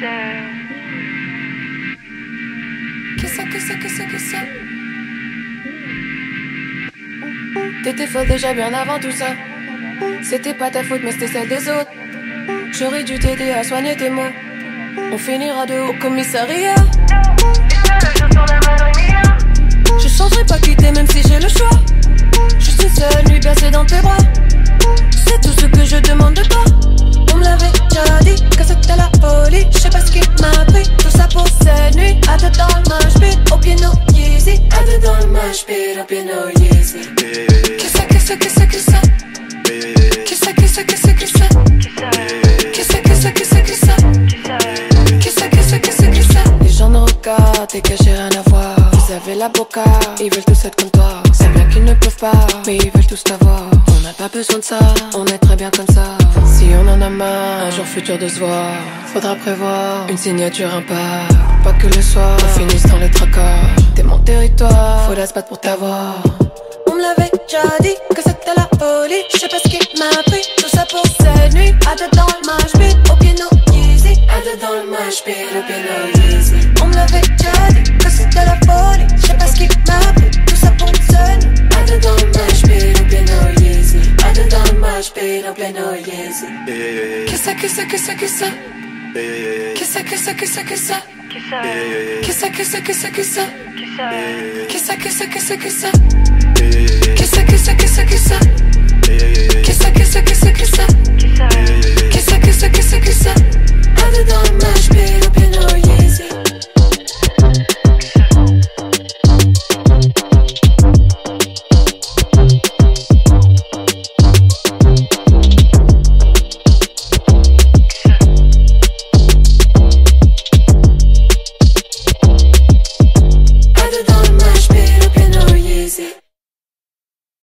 Kisé. T'étais folle déjà bien avant tout ça. C'était pas ta faute mais c'était celle des autres. J'aurais dû t'aider à soigner tes mots. On finira de haut au commissariat. Je changerai pas quitter même si j'ai le choix. Juste une seule nuit bercée dans tes bras. C'est tout ce que je demande de toi. On me l'avait déjà dit que c'était la folie. Je sais pas ce qui m'a pris. Tout ça pour cette nuit. À deux dans le mosh pit, au pied no Yeezy. À deux dans le mosh pit, au pied no Yeezy. Kisé. Les gens nous regardent et que j'ai rien à voir. Vous avez la boca, ils veulent tous être comme toi. C'est bien qu'ils ne peuvent pas, mais ils veulent tous t'avoir. On n'a pas besoin de ça, on est très bien comme ça. Si on en a marre, un jour futur de se voir, faudra prévoir une signature impar. Pas que le soir, on finisse dans les tracas. T'es mon territoire, faudra se battre pour t'avoir. On me l'avait déjà dit que c'était la folie. Je sais pas ce qui m'a pris, tout ça pour cette nuit. À deux dans le mosh pit, au pied no Yeezy. À deux dans le mosh pit, au pied no Yeezy. On me l'avait déjà dit que c'était la folie. Je sais pas ce qui m'a pris, tout ça pour cette nuit. À deux dans le mosh pit, au pied no Yeezy. À deux dans le mosh pit, au pied no Yeezy. Kisé. Kisé. Kisé.